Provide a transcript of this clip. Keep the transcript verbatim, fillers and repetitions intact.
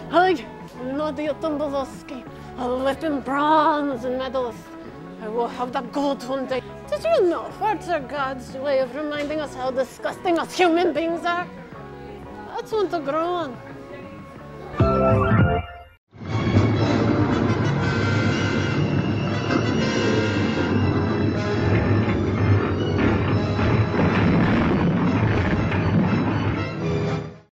I, Nadia Dombolowski, a living bronze medalist. I will have that gold one day. Did you know farts are God's way of reminding us how disgusting us human beings are? That's one to grow on.